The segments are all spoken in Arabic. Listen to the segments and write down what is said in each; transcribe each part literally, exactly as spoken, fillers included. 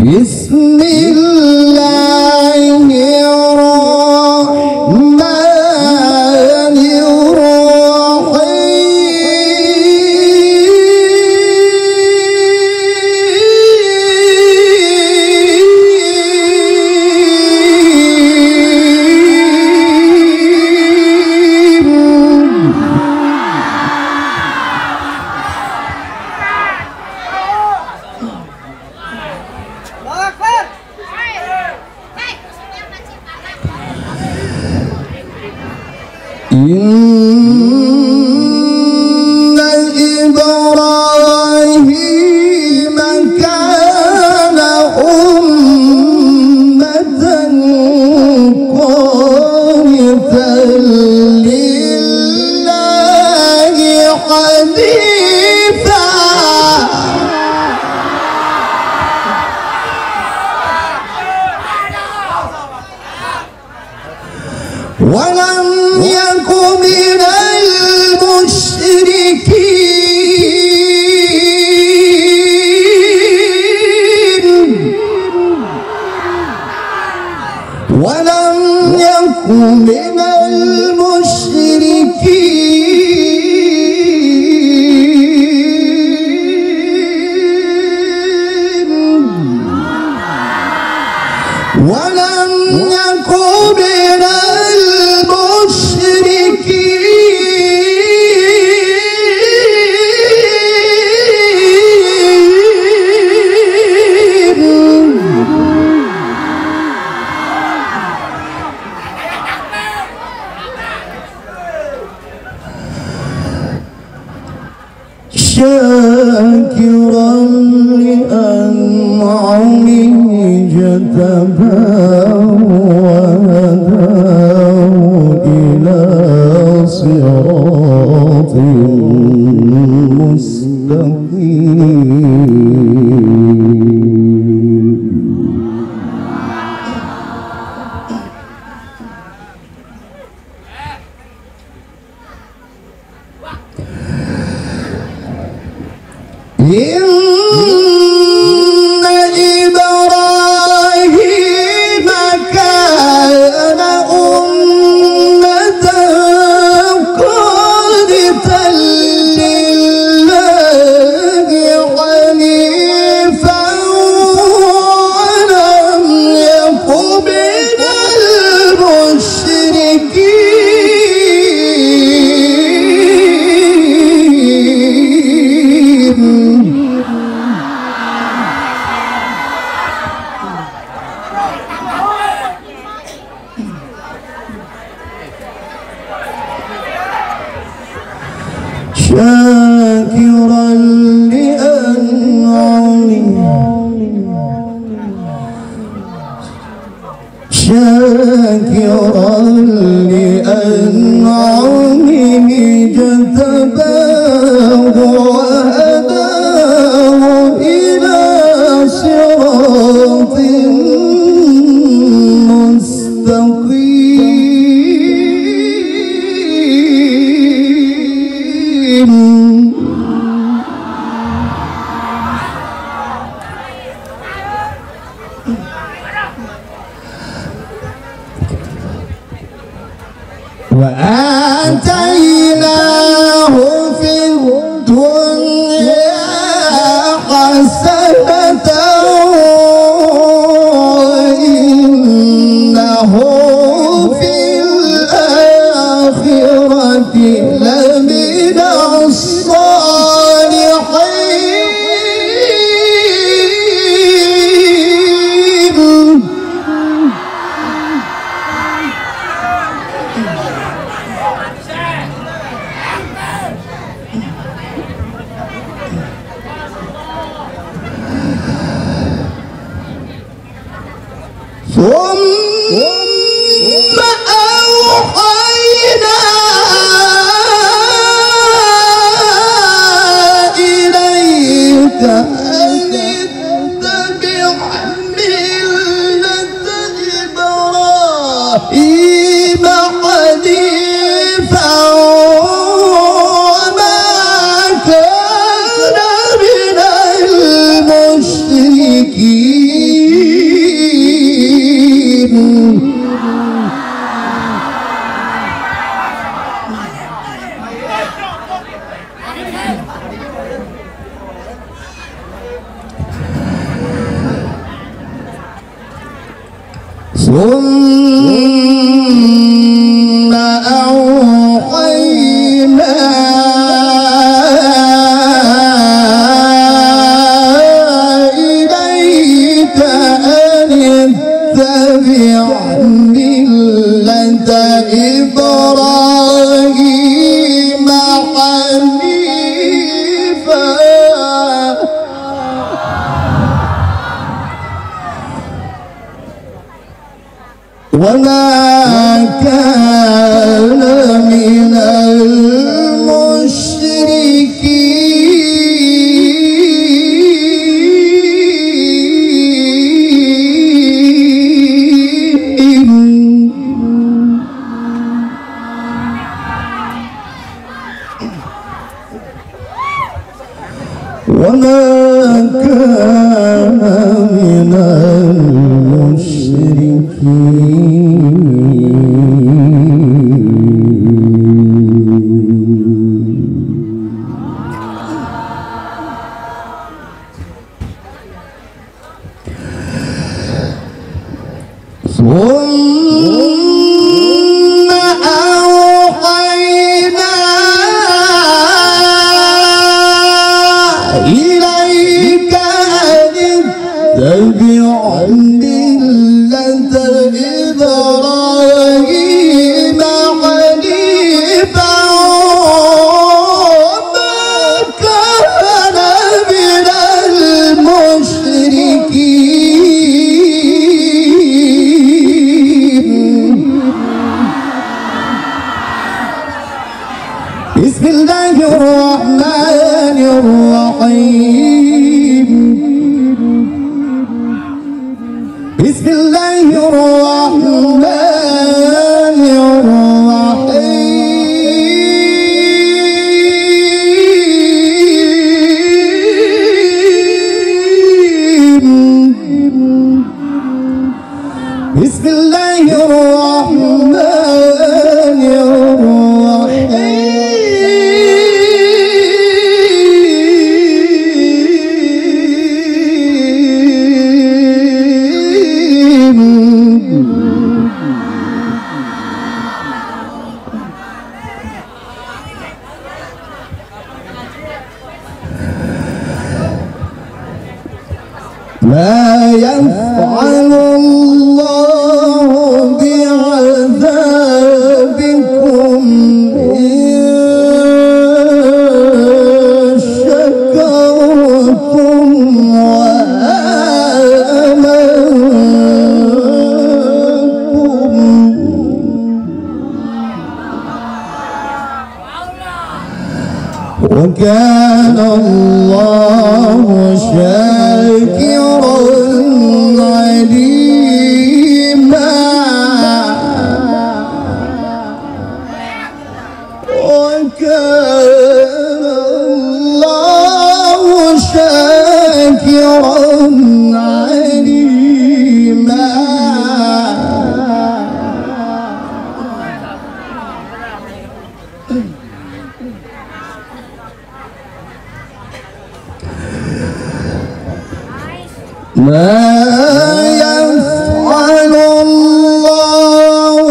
بسم الله الرحمن إن إبراهيم كان أمة قانتا لله حنيفا ولم يك من المشركين ولم يك من المشركين ولم يك من شاكرا لأنعمه اجتباه وهداه إلى صراط مستقيم إن إبراهيم كان أمة قانتا لله حنيفا ولم يك من المشركين شاكرا لأنعمه شاكرا لأنعمه اجتباه وهداه إلى صراط مستقيم وآتيناه في الدنيا حسنة وإنه في الآخرة لمن الصالحين ثم أوحينا إليك أن اتبع ملة إبراهيم حنيفا وما كان من المشركين ثم أوحينا إليك أن اتبع ملة إبراهيم حنيفا وما كان من المشركين وما كان من ثم أوحينا إليك أن اتبع ملة إبراهيم حنيفا وما كان من المشركين. بسم الله الرحمن الرحيم. بسم الله الرحمن الرحيم. بسم الله الرحمن ما يفعل الله بعذابكم إن شكرتم وآمنتم وكان الله شاكرا عليما. وكان الله شاكرا عليما. ما يفعل الله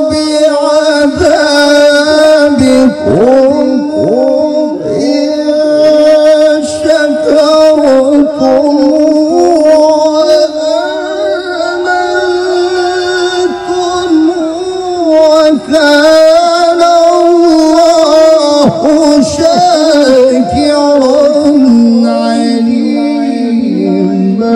بعذابكم إن شكرتم وآمنتم وكان الله شاكرا عليما.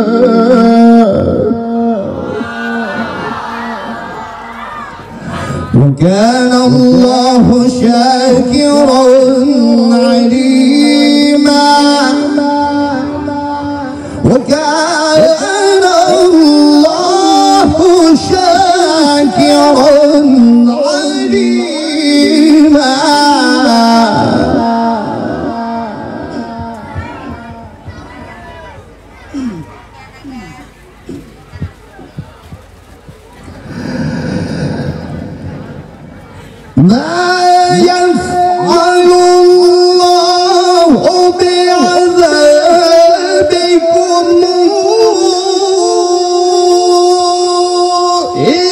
وكان الله شاكرا عليما. وكان الله شاكرا عليما. ما يفعل الله بعذابكم إن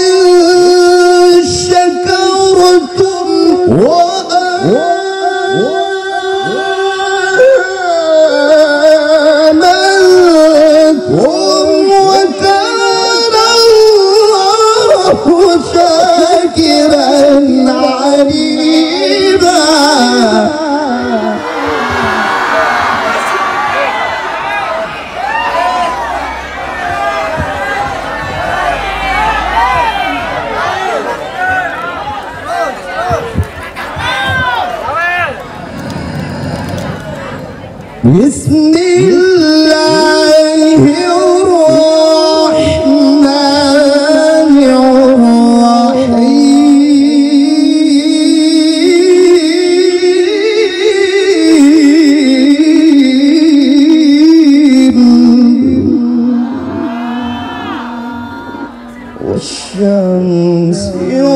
بسم الله الرحمن الرحيم والشمس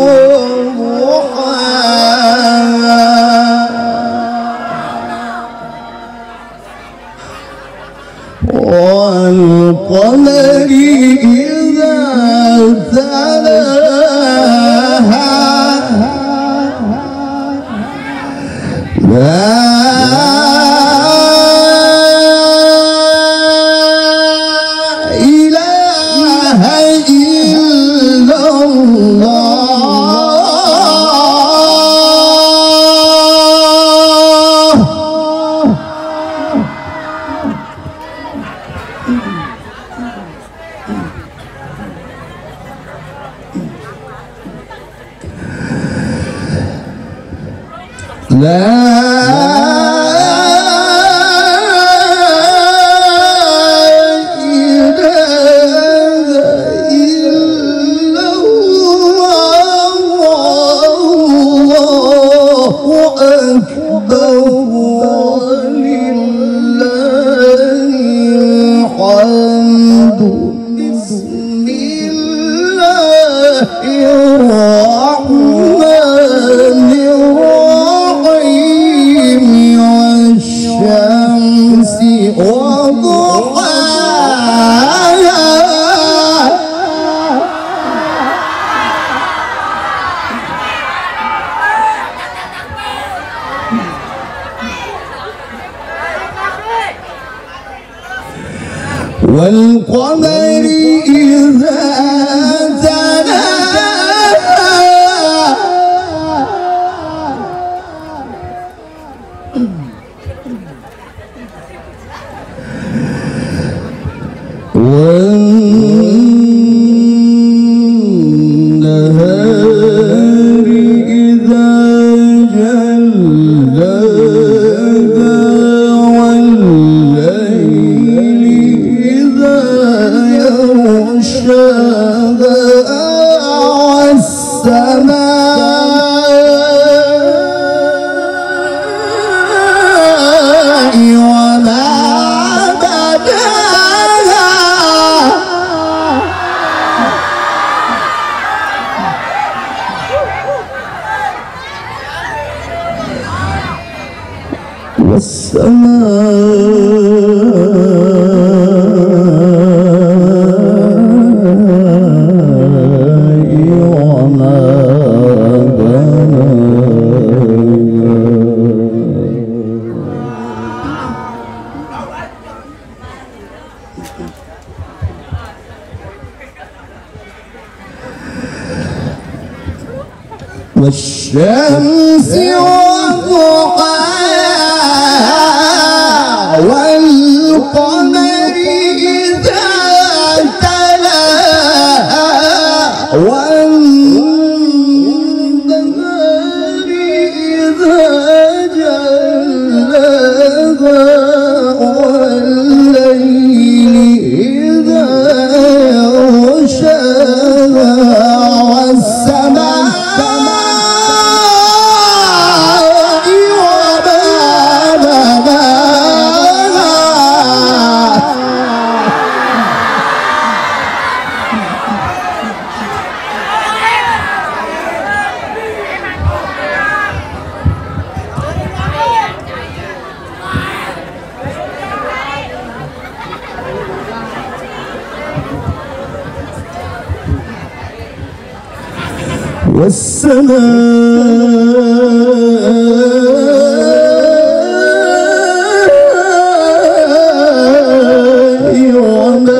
والقمر إذا تلاها لا إله إلا الله لا إله إلا الله والله أكبر ولله الحمد بسم الله الرحمن الرحيم والشمس وضحاها والقمر إذا تلاها والنهار إذا جلاها والليل إذا يغشاها والسماء وما بناها والسماء وما بناها والشمس وضحاها والقمر إذا تلاها والنهار إذا جلاها والليل إذا يغشاها والسماء والسماء وما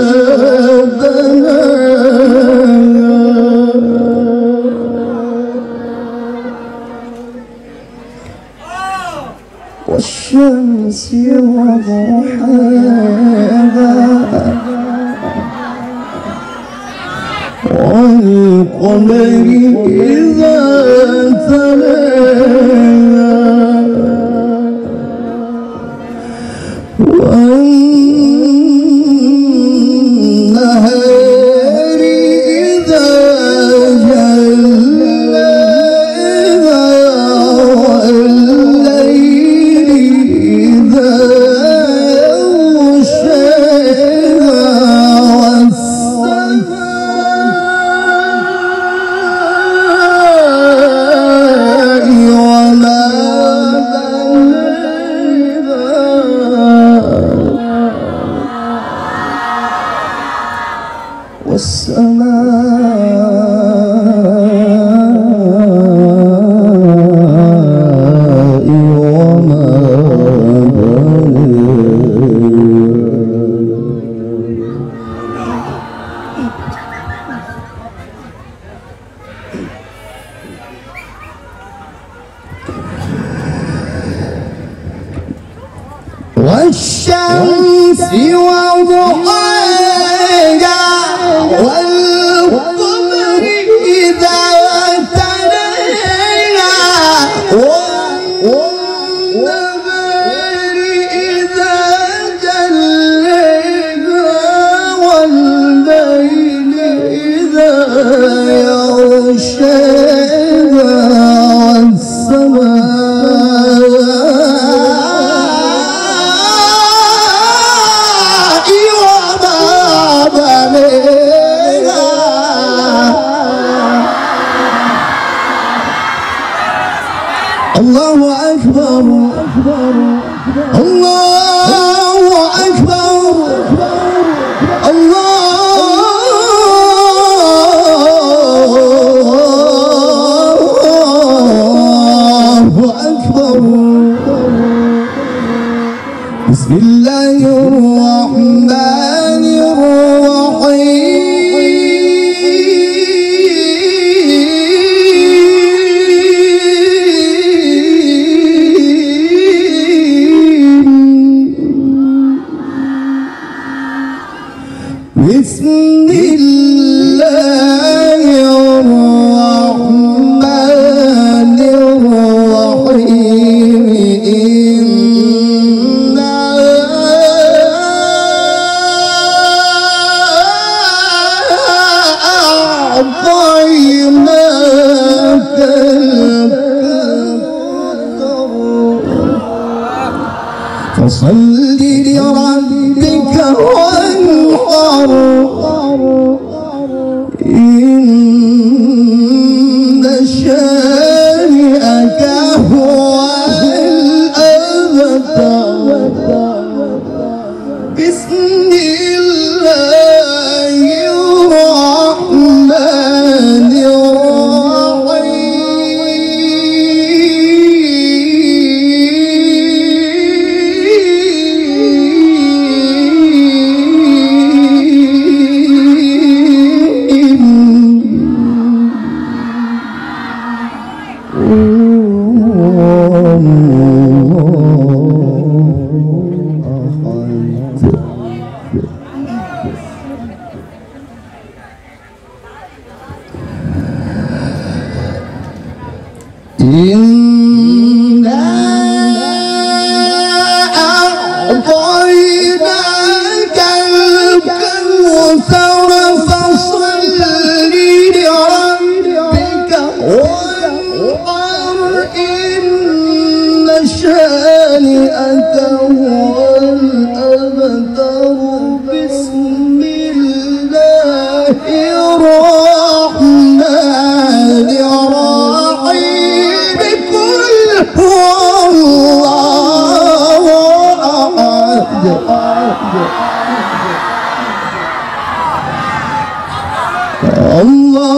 بناها والشمس وضحاها والقمر إذا تلاها والسماء وما والشمس وضحاها والقمر إذا تلاها والنهار إذا جلاها والليل إذا يغشاها والسماء الله أكبر الله أكبر الله أكبر. بسم الله الرحمن الرحيم. بسم الله الرحمن الرحيم. إنا أعطيناك الكوثر فصل لربك وانحر إن شانئك هو الأبتر. بسم الله الرحمن إنا أعطيناك الكوثر فصل لربك وانحر إن شانئك هو الأبتر. بسم الله الرحمن الرحيم. والله أحد الله